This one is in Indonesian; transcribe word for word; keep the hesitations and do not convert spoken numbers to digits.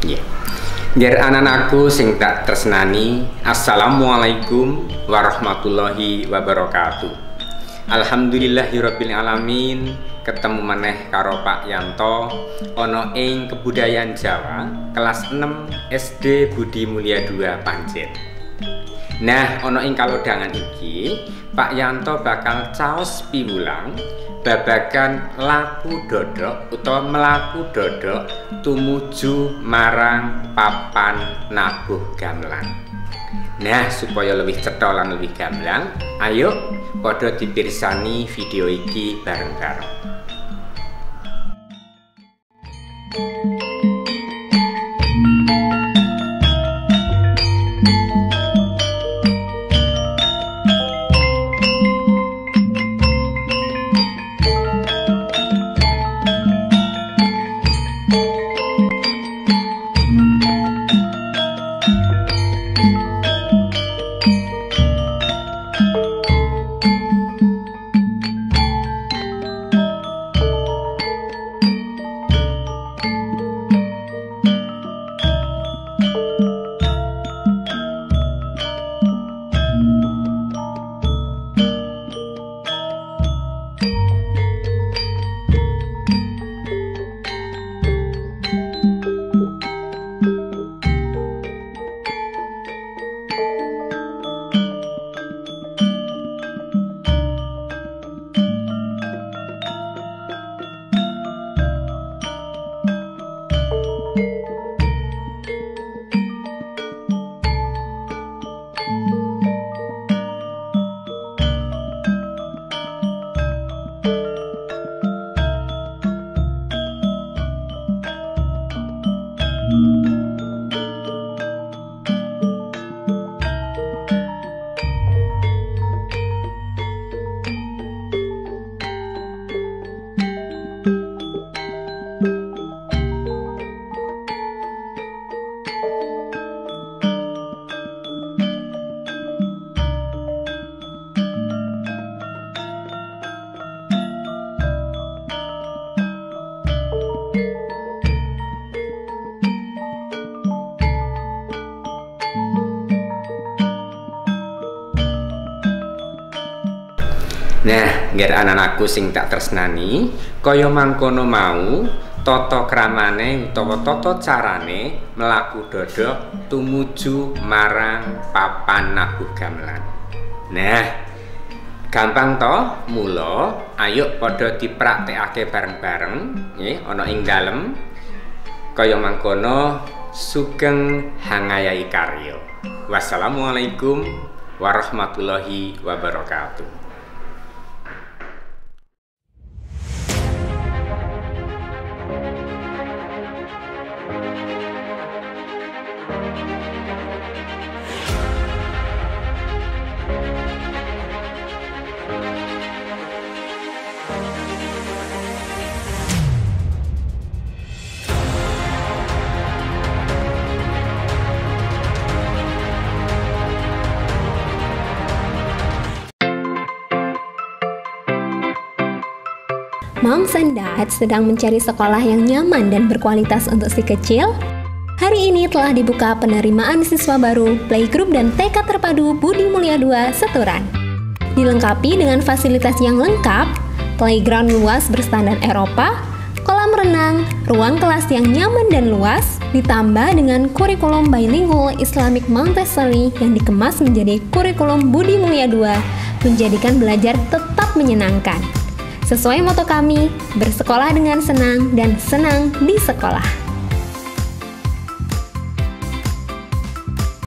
Yeah. Biar anak-anakku sing tak tresnani, assalamualaikum warahmatullahi wabarakatuh. Alhamdulillahirabbil alamin. Ketemu maneh karo Pak Yanto ono ing kebudayaan Jawa kelas enam S D Budi Mulia dua Pancet. Nah, ono ing kalodhangan iki Pak Yanto bakal caos piwulang babagan laku dodok utawa melaku dodok tumuju marang papan nabuh gamelan. Nah, supaya lebih cetha lan lebih gamblang, ayo padha dipirsani video iki bareng-bareng. Nah, biar anak-anakku sing tak tresnani, kaya mangkono mau tata kramane utawa tata carane mlaku dodok tumuju marang papan nabuh gamelan. Nah, gampang to, mula ayo padha dipraktekake bareng-bareng nggih ana ing dalem kaya mangkono sugeng hangayai karya. Wassalamualaikum warahmatullahi wabarakatuh. Moms and Dad sedang mencari sekolah yang nyaman dan berkualitas untuk si kecil? Hari ini telah dibuka penerimaan siswa baru Playgroup dan T K Terpadu Budi Mulia dua Seturan. Dilengkapi dengan fasilitas yang lengkap, playground luas berstandar Eropa, kolam renang, ruang kelas yang nyaman dan luas, ditambah dengan kurikulum bilingual Islamic Montessori yang dikemas menjadi kurikulum Budi Mulia dua, menjadikan belajar tetap menyenangkan. Sesuai moto kami, bersekolah dengan senang dan senang di sekolah.